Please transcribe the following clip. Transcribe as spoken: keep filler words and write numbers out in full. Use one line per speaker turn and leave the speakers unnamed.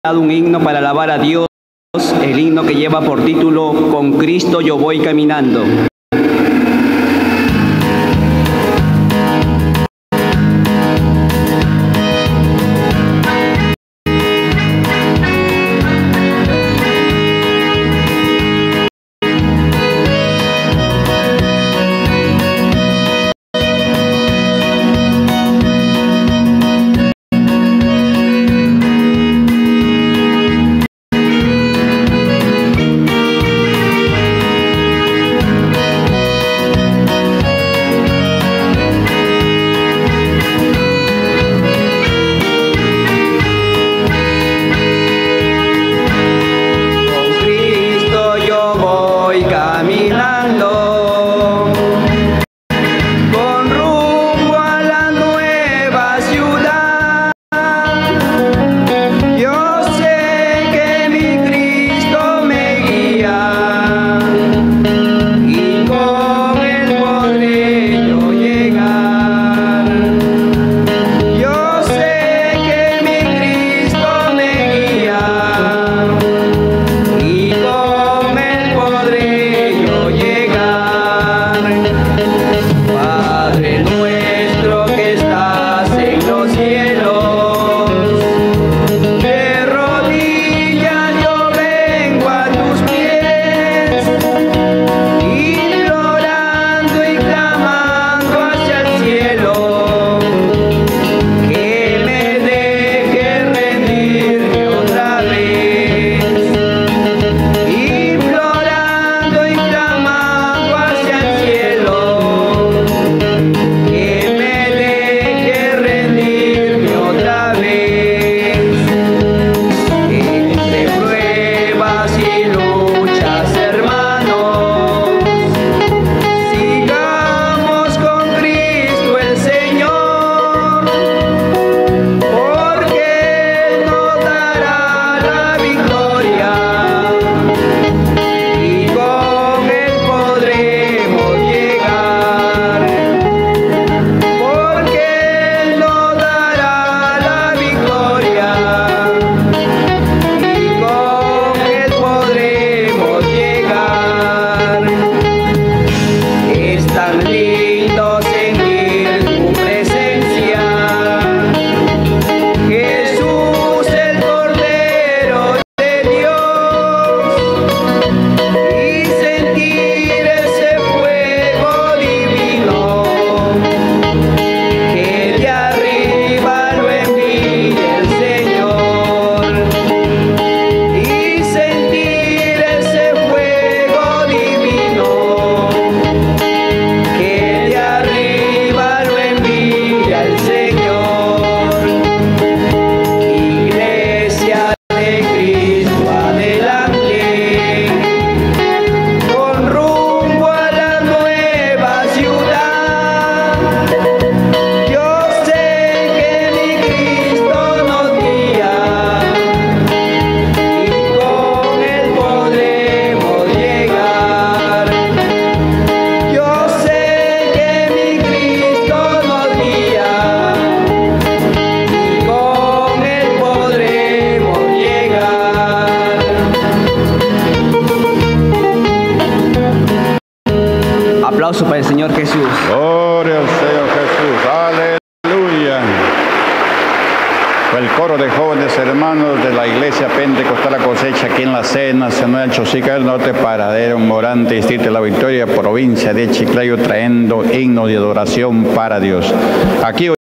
un himno para alabar a Dios, el himno que lleva por título Con Cristo yo voy caminando. Aplauso para el Señor Jesús.
Gloria al Señor Jesús. Aleluya. El coro de jóvenes hermanos de la Iglesia Pentecostal La Cosecha aquí en La Cena, Nacional Chosica del Norte, Paradero, Morante, Distrito de La Victoria, provincia de Chiclayo, trayendo himno de adoración para Dios. Aquí